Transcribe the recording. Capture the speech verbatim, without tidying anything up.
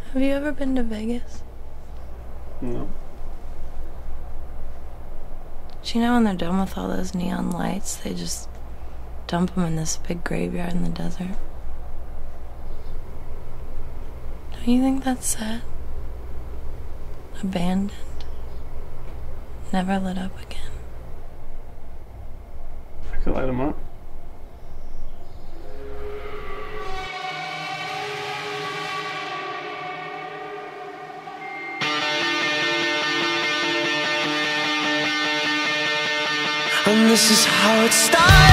Have you ever been to Vegas? No. Do you know when they're done with all those neon lights, they just dump them in this big graveyard in the desert? Don't you think that's sad? Abandoned. Never lit up again. I could light them up. And this is how it started.